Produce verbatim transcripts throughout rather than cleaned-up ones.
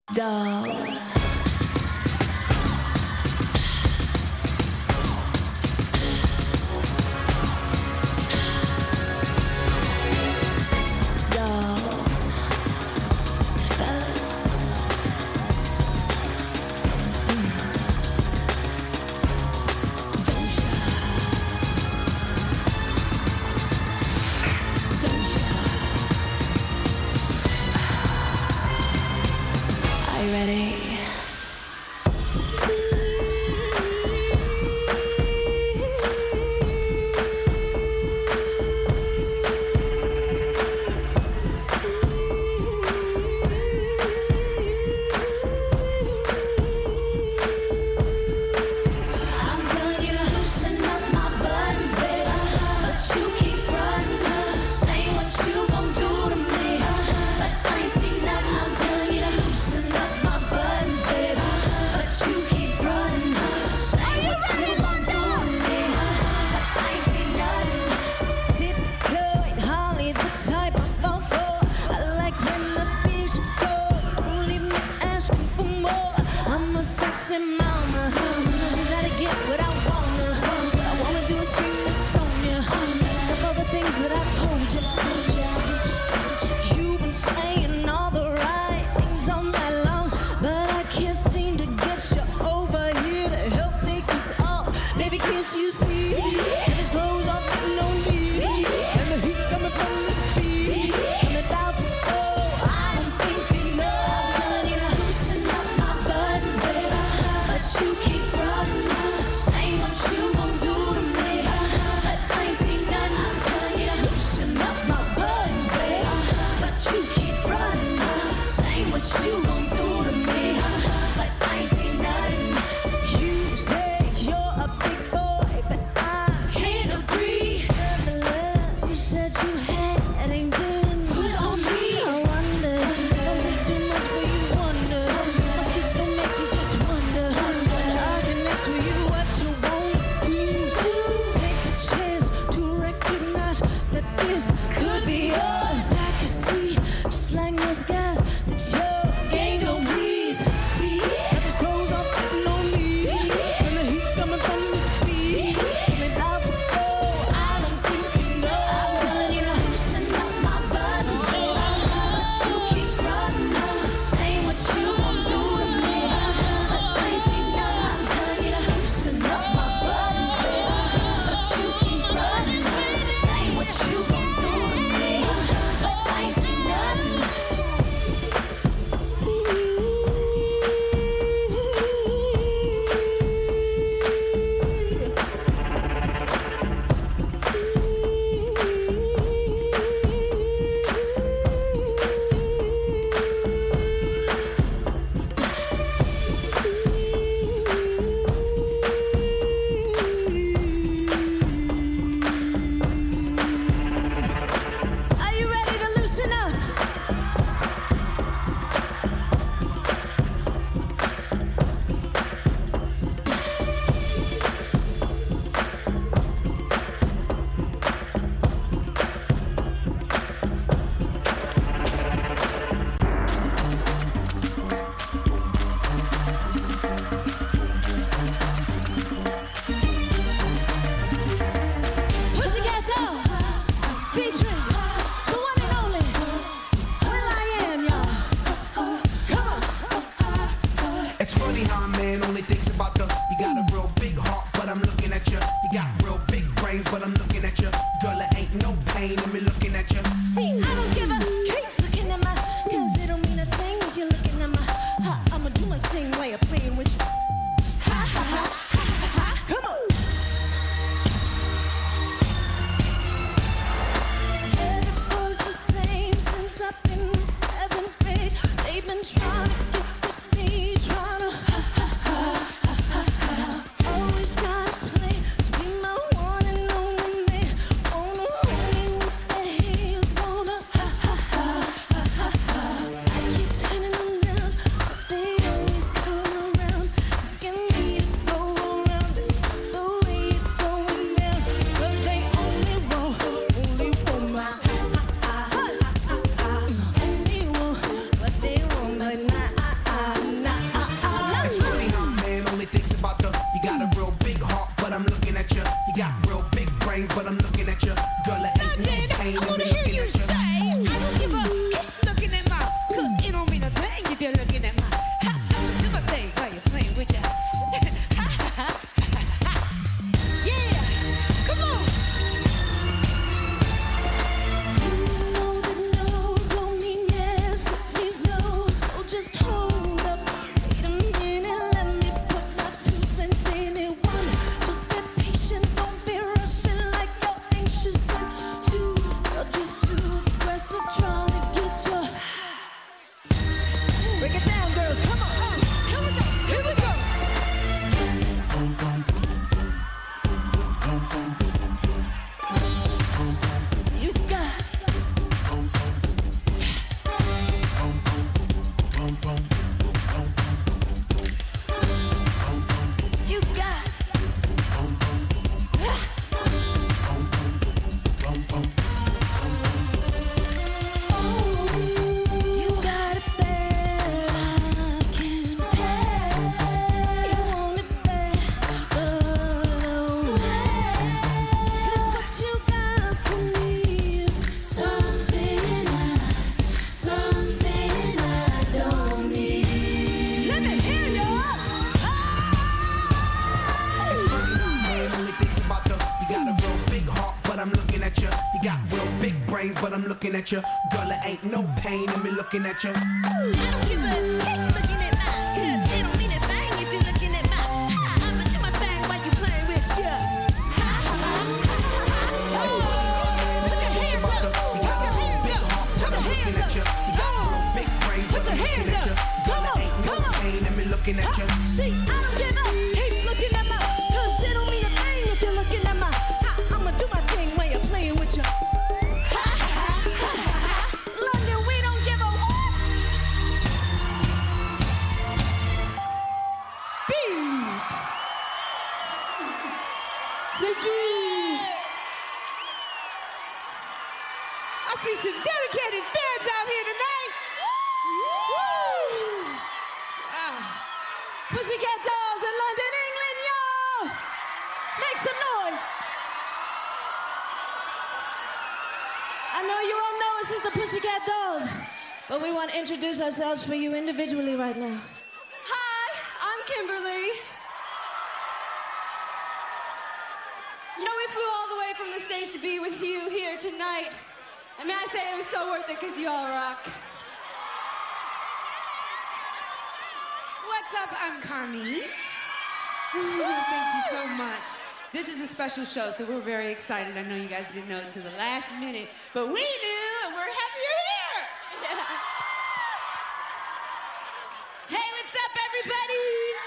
Dolls. looking at you. Girl, it ain't no pain in me looking at you. I don't give a heck looking at mine, cause it don't mean a thing if you're looking at mine. Ha, I'ma do my thing while you playing with ya. Ha ha ha ha ha ha. Put your hands up. Put your hands up. Put your hands up. Big brains, Put your hands up. Come on, come on. Pain in me looking at you. See, I don't give up. Keep looking at mine, cause it don't mean a thing if you're looking at mine. Ha, I'ma do my thing while you're playing with ya. London, we don't give a what? Beef. Thank you. I see some dedicated fans out here tonight. Woo! Ah. Pussycat Dolls in London, England, y'all. Make some noise. I know you all know us as the Pussycat Dolls, but we want to introduce ourselves for you individually right now. Hi, I'm Kimberly. You know, we flew all the way from the States to be with you here tonight. And may I say it was so worth it because you all rock. What's up? I'm Carmine. Thank you so much. This is a special show, so we're very excited. I know you guys didn't know it till the last minute, but we knew, and we're happy you're here. Yeah. Hey, what's up, everybody?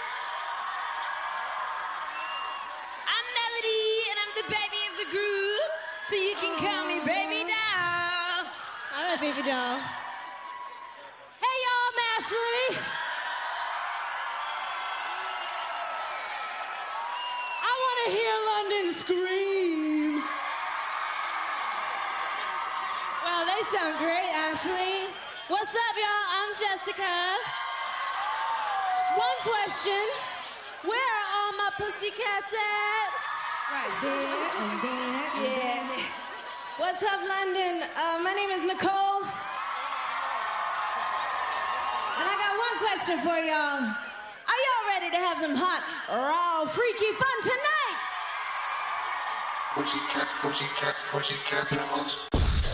I'm Melody, and I'm the baby of the group, so you can call me Baby Doll. I'm not Baby Doll. Hey, y'all, I'm Ashley. I want to hear London scream. Well, they sound great, Ashley. What's up, y'all? I'm Jessica. One question. Where are all my pussycats at? Right there and there and Yeah. there. What's up, London? Uh, my name is Nicole. And I got one question for y'all. Are y'all ready to have some hot, raw, freaky fun tonight? Pussycat, pussycat, pussycat dolls.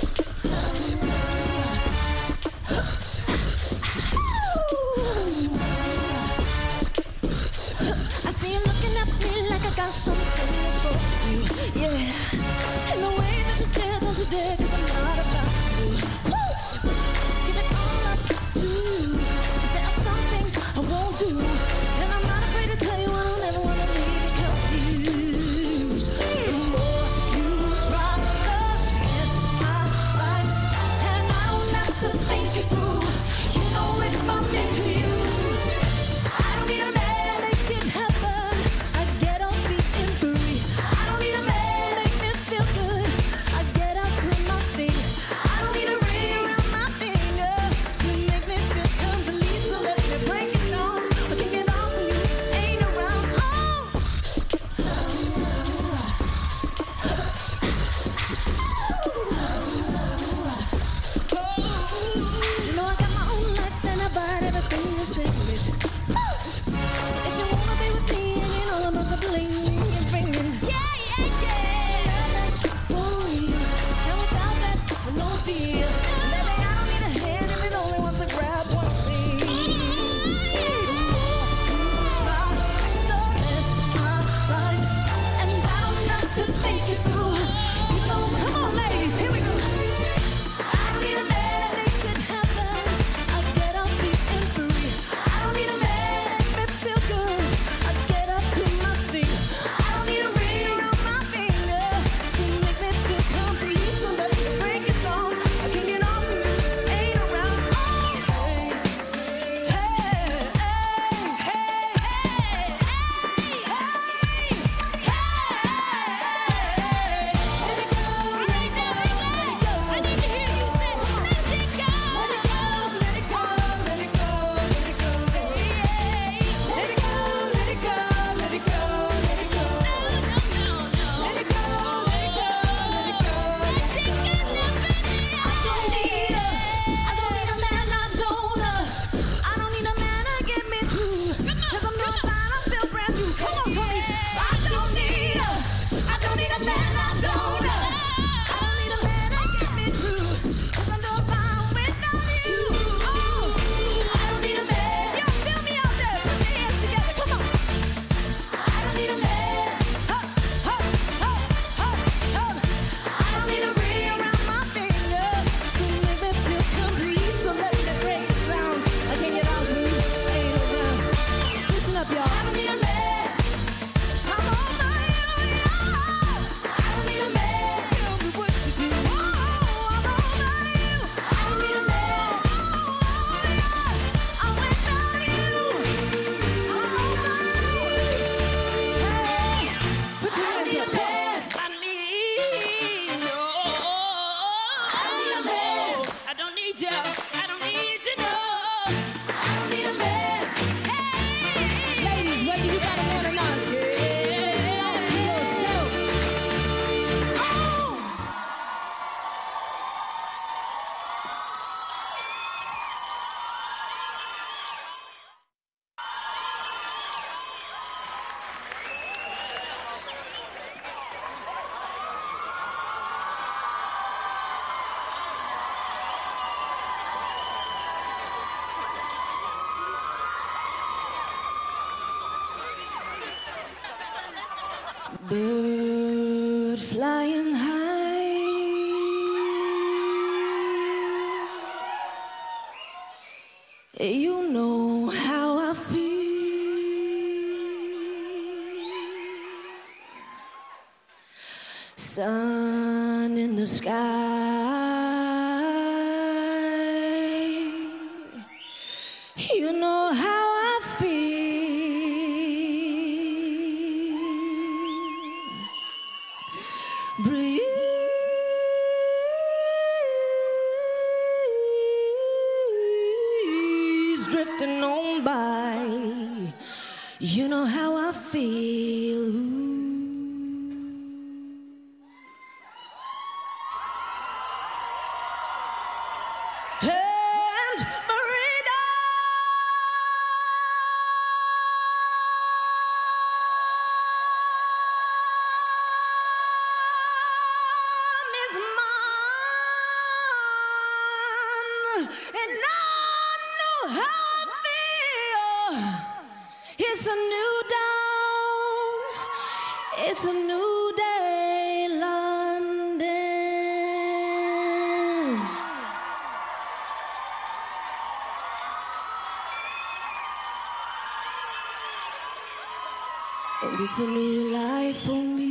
I see you looking at me like I got something for you, yeah. And the way that you stare, don't you dare, cause I'm not about to. Woo! Just give it all up to you. Cause there are some things I won't do. And I'm not afraid to tell you I don't ever wanna leave you confused. The more you try, the less I fight. And I don't have to think it through. You know if I'm into you, I don't need a man. Break it down, but flying high. You know how I feel. Sun in the sky. You know how I feel. Breeze drifting on by. You know how I feel. It's a new dawn, it's a new day, London. And it's a new life for me.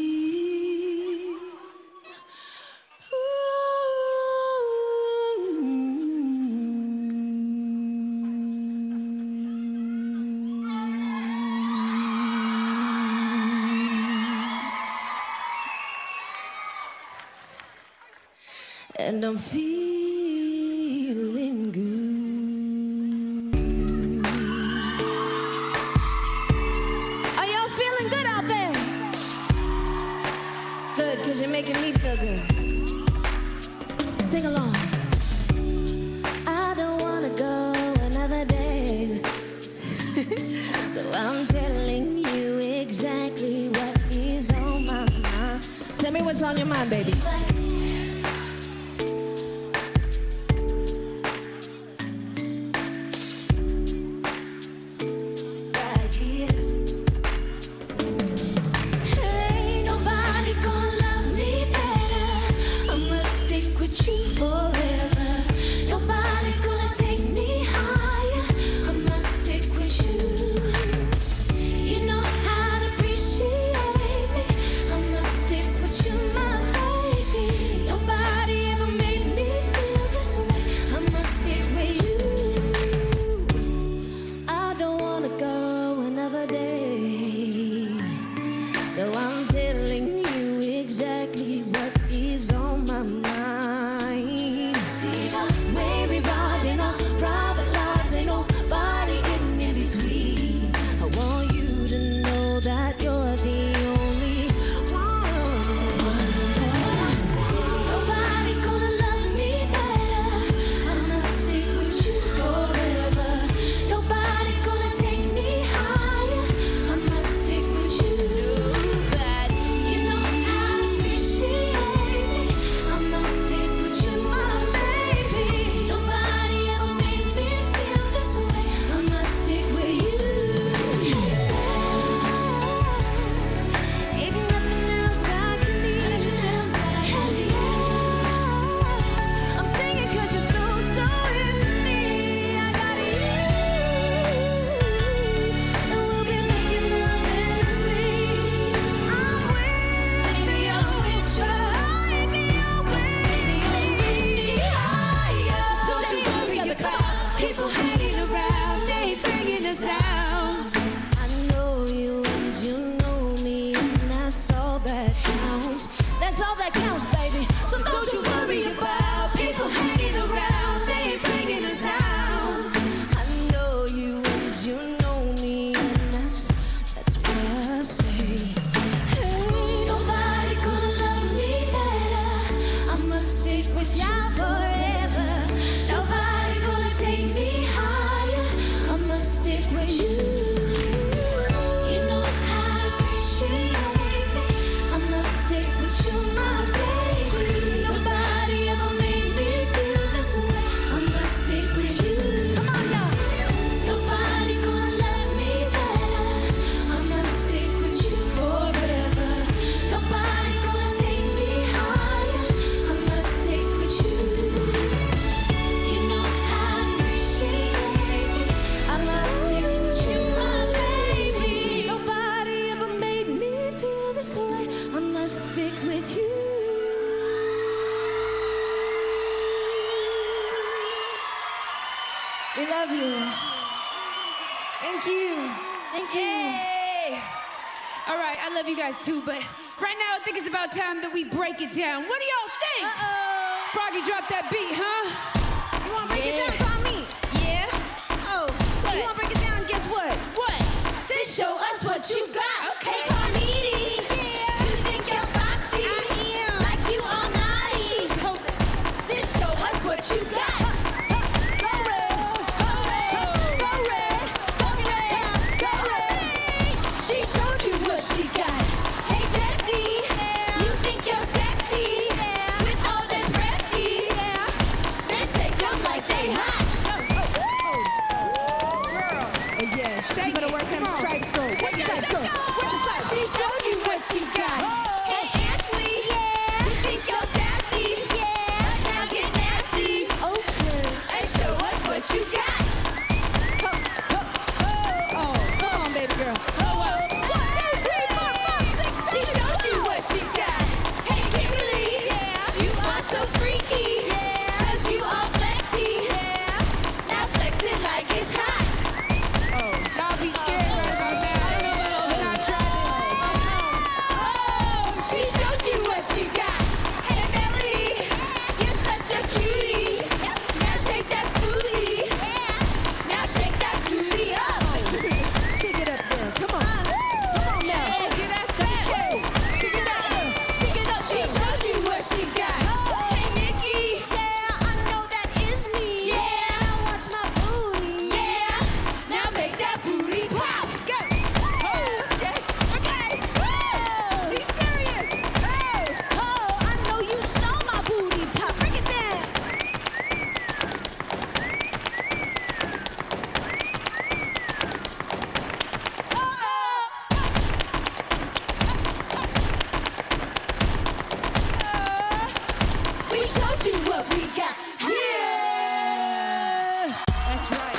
And I'm feeling good. Are y'all feeling good out there? Good, because you're making me feel good. Sing along. I don't want to go another day. So I'm telling you exactly what is on my mind. Tell me what's on your mind, baby. So I'm telling you exactly what is on my mind. See the way we riding our private lives, ain't nobody getting in between. I want you to know that you're the only one. Nobody gonna love me better. I must stick with you forever. Nobody gonna take me higher. I must stick with you. That's all that counts, baby. So don't you worry about people hanging around. They ain't bringing us down. I know you and you know me, and that's that's why I say, hey, nobody gonna love me better. I must stick with y'all forever. Nobody gonna take me higher. I must stick with you. You know how to appreciate me. I must stick with you, my baby. Nobody ever made me feel this way. I must stick with you. Come on, y'all. Nobody gonna love me better. I must stick with you forever. Nobody gonna take Thank you. Thank you. Yay! All right, I love you guys too, but right now I think it's about time that we break it down. What do y'all think? Uh-oh. Froggy, drop that beat, huh? You want to break Yeah. it down for me? Yeah? Oh, What? you want to break it down? Guess what? What? Then show us what you got. Okay. Hey, Carmidi. Yeah. You think you're foxy? I am. Like you all naughty. Hold it. Then show us what you got. Go red. Go red. Go red. Go red. Go red. She showed you what she got. Hey, Jessie. You think you're sexy? With all them breasties. Then shake them like they hot. Oh, yeah, shake You better it. work them Come on. stripes, girl. Where the stripes, girl? Where the stripes? She showed you what she got. Hey, Ashley. Yeah. You think you're sassy? Yeah. Now get nasty. Okay. And show us what you got. Oh, come on, baby girl. One, two, three, four, five, six, seven. She showed you what she got. Hey, Kimberly. Yeah. You are so freaky. Yeah. Cause you are flexy. Yeah. Now flex it like it's hot. Y'all be scared right about that. When I try Oh, she showed you what she got. Hey, Melody, you're such a cutie. Now shake that smoothie. Now shake that smoothie up. Shake it up, girl. Come on. Come on now. this. Get that step. Shake it up, girl. Shake it up. She showed you what she got. Hey, Nikki. Yeah, I know that is me. Yeah. Now watch my booty. Yeah. Now make that booty pop. Go. Okay. Okay. Whoa. She's serious. Hey. Oh, I know you saw my booty pop. Break it down. We showed you what we got. Yeah. That's right.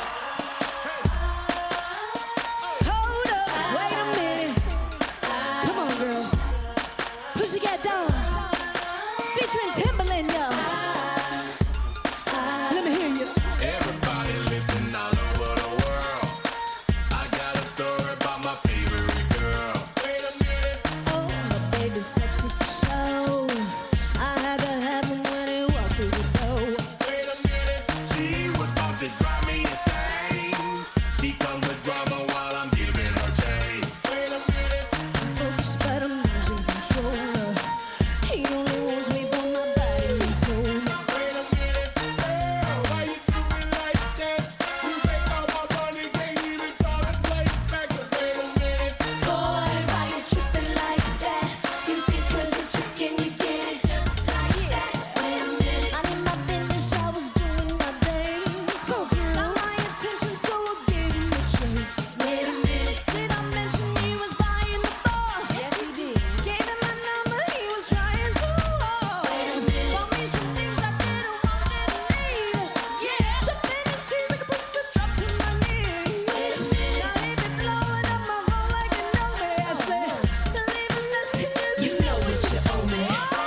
Hold up. Wait a minute. Come on, girls. Pussycat Dolls. Featuring Timberland, y'all. Let me hear you. Everybody listen all over the world. I got a story about my favorite girl. Wait a minute. Oh, my baby's sexy for show. I had to have him when he walked through the door. Wait a minute. She was about to drive me insane. She comes with drama while I'm giving her chain. Wait a minute. Focus, but I'm losing control. He only wants me for my body and soul. Wait a minute. Girl, why you do it like that? You take all my money, can't even call it play back. Wait a minute. Boy, why you tripping like that? You think 'cause you're chicken, you get it just like that. Wait a minute. I need my business, I was doing my thing. So got my attention, so I gave him a treat. Wait a minute. Did I mention he was buying the bar? Yes, he did. Gave him my number, he was trying so hard. Wait a minute. Bought me some things I didn't want, didn't need. Yeah. Jumped in his jeans like a booster, dropped to my knees. Wait a minute. Now he be blowing up my phone like you know me, Ashley. Deleting messages. You know it's your own man.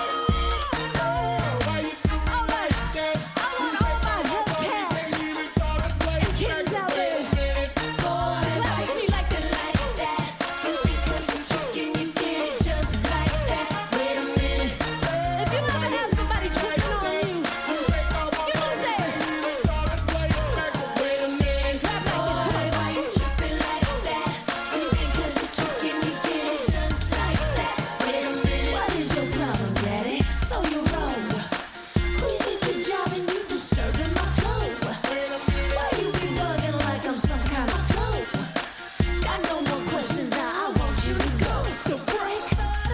Why you do it All right. like that? I want all my Hellcats Can't even call it play and kittens out there. Boy, clap for me like that, like that. You think 'cause you're chicken, you get it just like that. Wait a minute. If you ever have somebody tripping on you, you just say, Call it play back. Wait a minute. clap like this. Come on. Why you tripping like that? You think 'cause you're chicken, you get it just like that. Wait a minute. What is your problem, daddy? So you're wrong. Who you think you're jobbing? You disturbing my flow. Why you be bugging like I'm some kind of flow? Got no more questions now. I want you to go. So break.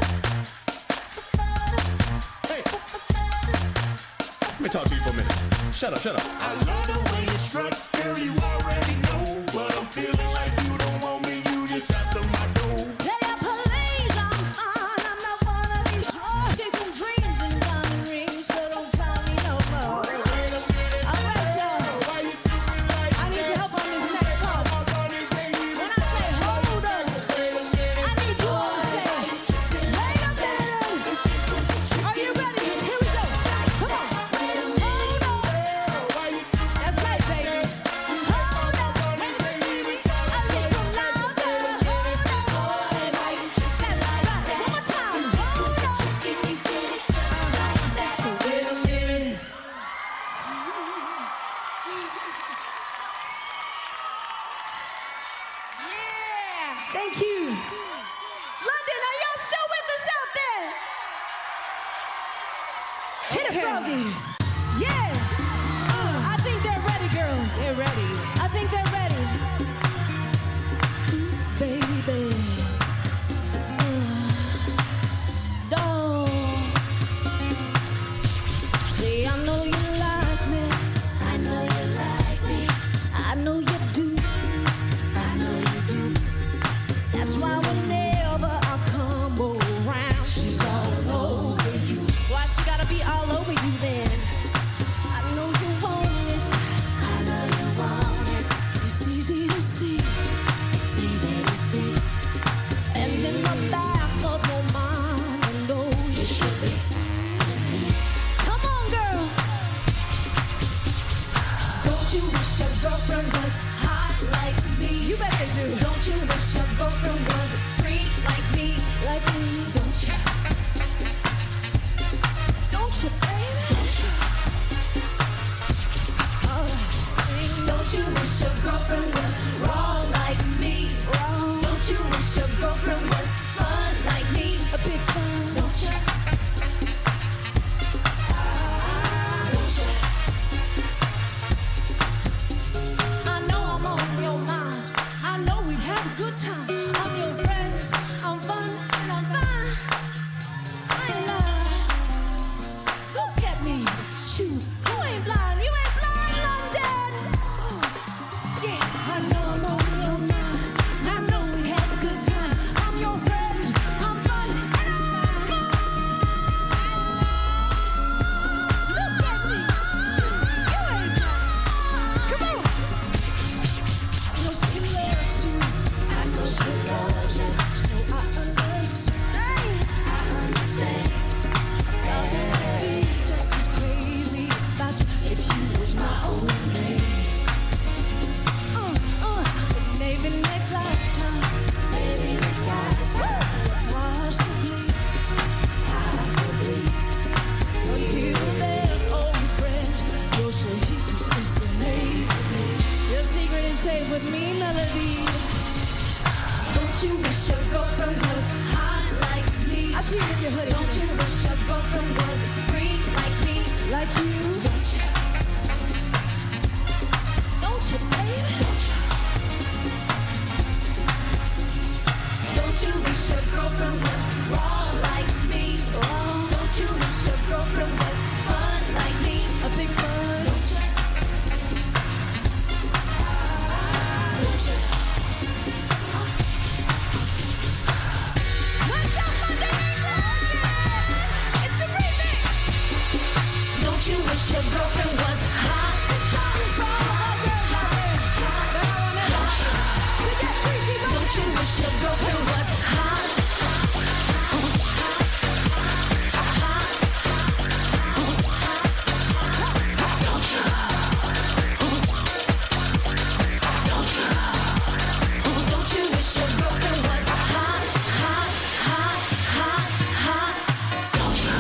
Let me talk to you for a minute. Shut up, shut up. I love the way you strut, girl. You already know, but I'm feeling like you don't want me. You just after my dough. Hey, please, I'm on. I'm not one of these drugs. Chasing dreams and diamond rings, so don't call me no more. Wait a minute. All right, y'all. Why you do it like I need your help on this next part. my money? Can't even When I say hold up, wait a minute. I need you all to say, wait a minute. Are you ready? 'Cause here we go. Come on. Hold up. Why you do That's Thank you. London, are y'all still with us out there? Hit it, Froggy. Yeah. Uh, I think they're ready, girls. They're ready. I think they're ready. Ooh, baby. Uh, don't. See, I know you like me. I know you like me. I know you do. I know you do. That's why whenever I come around, she's all over you. Why she gotta be all over you then? I know you want it. I know you want it. It's easy to see. It's easy to see. And in the back of your mind, I know you should be. Come on, girl. Don't you wish your girlfriend was hot like me? You bet they do. Don't you wish your girlfriend was a freak like me? Like me, don't you? Don't you, baby? Don't you? All right, sing. Don't you wish your girlfriend was wrong like me? Wrong. Don't you wish your girlfriend was fun like me? A big fun, don't you? Don't you? I know I'm on your mind. I know we'd have a good time. I'm your friend. I'm fun and I'm fine. I ain't lying. Look at me. Shoot. You ain't blind. You ain't blind, London. Yeah, I know I'm on your mind. I know we have a good time. I'm your friend. I'm fun and I'm fine. Look at me. Shoot. You ain't blind. Come on. I know she loves you. I know she loves you. So I understand. I understand. I would be just as crazy about you if you was my own man. Uh, uh, but maybe next lifetime. Maybe next lifetime. Possibly. Possibly. Until then, old friend, your secret is safe with me. Your secret is safe with me, Melody. Don't you wish your girlfriend was hot like me? I see you in your hoodie. Don't you wish your girlfriend was a freak like me? Like you? Don't you? Don't you, baby? Don't you? Don't you wish your girlfriend was wrong like me? Wrong. Don't you wish your girlfriend was fun like me? A big fun. Don't you? Don't you? What's up, London, England? It's the remix. Don't you wish your girlfriend was hot? This song is for all my girls out there. That I wanna know. To get freaky, baby. Don't you wish your girlfriend was hot? Don't you wish your girlfriend was hot, hot, hot, hot, hot? Don't you?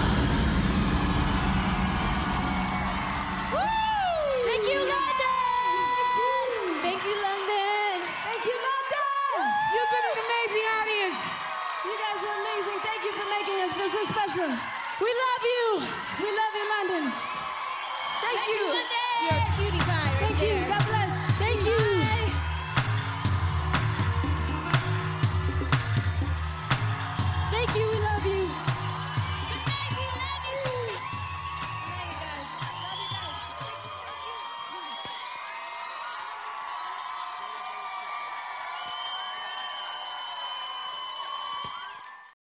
Thank you, London. Thank you, London. Thank you, London. You've been an amazing audience. You guys were amazing. Thank you for making us feel so special. We love you. We love you, London. Thank, you.